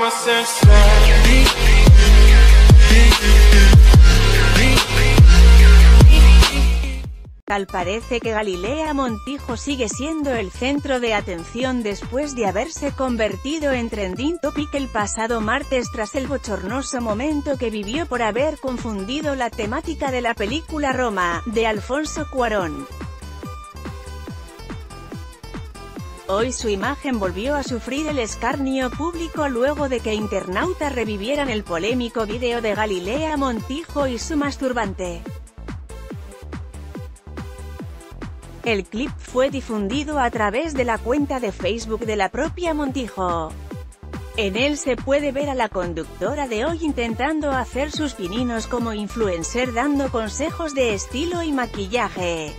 Tal parece que Galilea Montijo sigue siendo el centro de atención después de haberse convertido en trending topic el pasado martes tras el bochornoso momento que vivió por haber confundido la temática de la película Roma, de Alfonso Cuarón. Hoy su imagen volvió a sufrir el escarnio público luego de que internautas revivieran el polémico video de Galilea Montijo y su masturbante. El clip fue difundido a través de la cuenta de Facebook de la propia Montijo. En él se puede ver a la conductora de Hoy intentando hacer sus pininos como influencer dando consejos de estilo y maquillaje.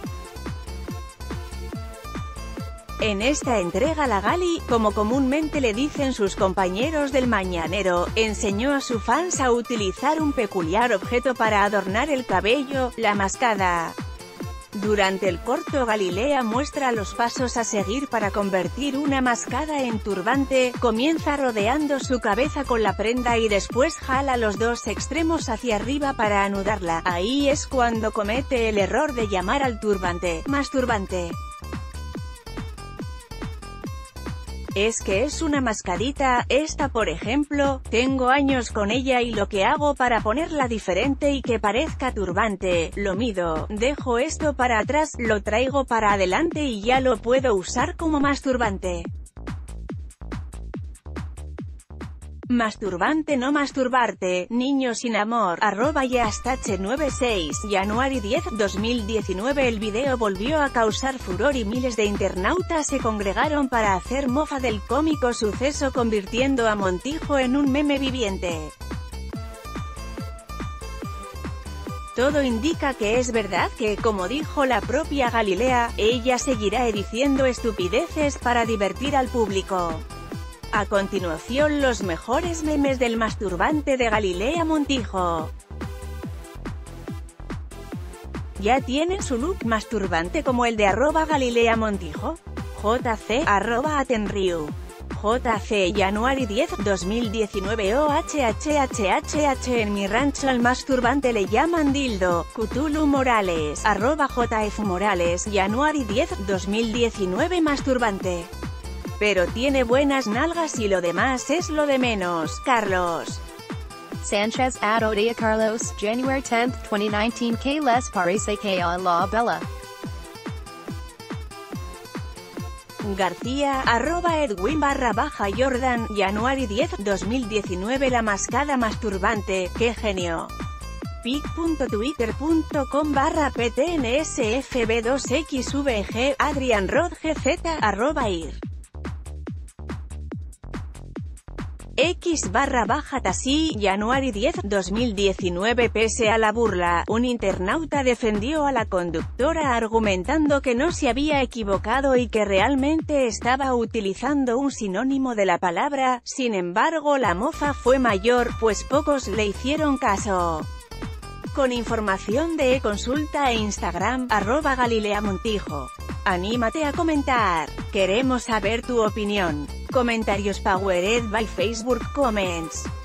En esta entrega la Gali, como comúnmente le dicen sus compañeros del Mañanero, enseñó a sus fans a utilizar un peculiar objeto para adornar el cabello, la mascada. Durante el corto Galilea muestra los pasos a seguir para convertir una mascada en turbante, comienza rodeando su cabeza con la prenda y después jala los dos extremos hacia arriba para anudarla. Ahí es cuando comete el error de llamar al turbante masturbante. Es que es una mascarita, esta por ejemplo, tengo años con ella y lo que hago para ponerla diferente y que parezca turbante, lo mido, dejo esto para atrás, lo traigo para adelante y ya lo puedo usar como masturbante. Masturbante no masturbarte, niño sin amor, @yastache96, January 10, 2019. El video volvió a causar furor y miles de internautas se congregaron para hacer mofa del cómico suceso convirtiendo a Montijo en un meme viviente. Todo indica que es verdad que, como dijo la propia Galilea, ella seguirá diciendo estupideces para divertir al público. A continuación los mejores memes del masturbante de Galilea Montijo. ¿Ya tienen su look masturbante como el de @Galilea Montijo? JC @Atenriu. JC January 10, 2019. OHHHHH. En mi rancho al masturbante le llaman dildo. Cthulhu Morales @JF Morales. January 10, 2019. Masturbante. Pero tiene buenas nalgas y lo demás es lo de menos. Carlos Sanchez @Odia Carlos, January 10, 2019. Que les parece que a la bella García @Edwin_Jordan, January 10, 2019. La mascada masturbante, qué genio. pic.twitter.com/ptnsfb2xvg, Adrian Rod GZ @ir. X_Tasí, January 10, 2019. Pese a la burla, un internauta defendió a la conductora argumentando que no se había equivocado y que realmente estaba utilizando un sinónimo de la palabra. Sin embargo, la mofa fue mayor, pues pocos le hicieron caso. Con información de consulta e Instagram, @Galilea Montijo. Anímate a comentar. Queremos saber tu opinión. Comentarios powered by Facebook Comments.